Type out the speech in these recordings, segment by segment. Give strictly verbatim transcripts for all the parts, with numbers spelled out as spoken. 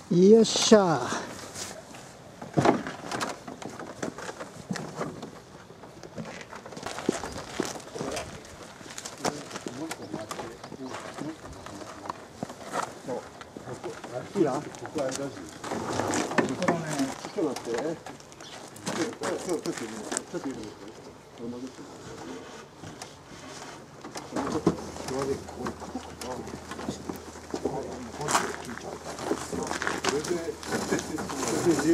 よっしゃ。いいな。ここあれだし。ここね、ちょっと待って。ちょっとちょっとちょっといるんですか。これ混ぜて。ちょっと混ぜこう。これで、これで、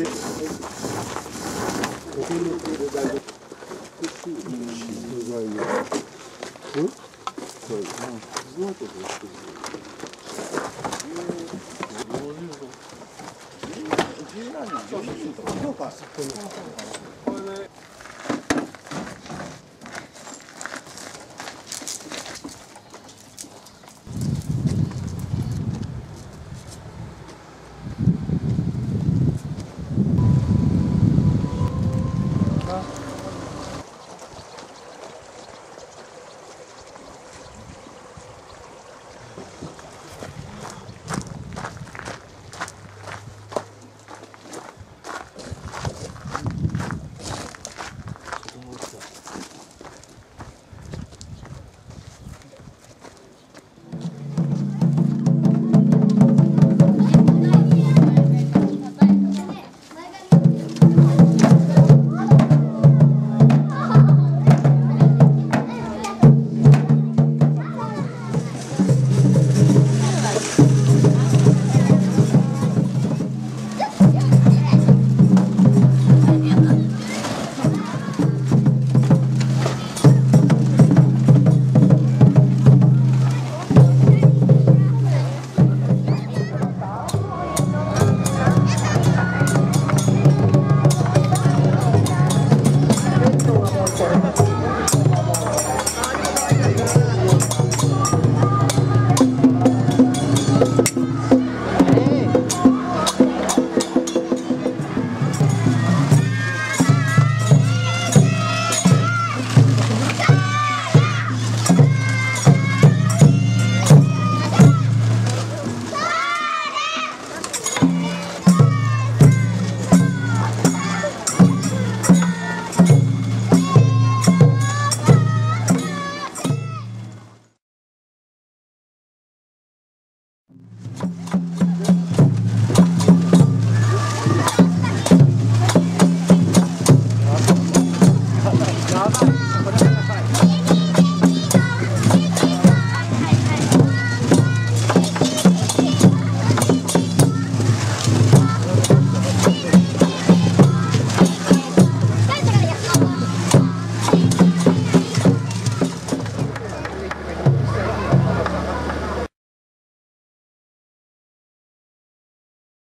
ここのこれで大丈夫。うん、静かに。うん？そう。うん。静かとどうしてる？十何人、十人とか、今日か。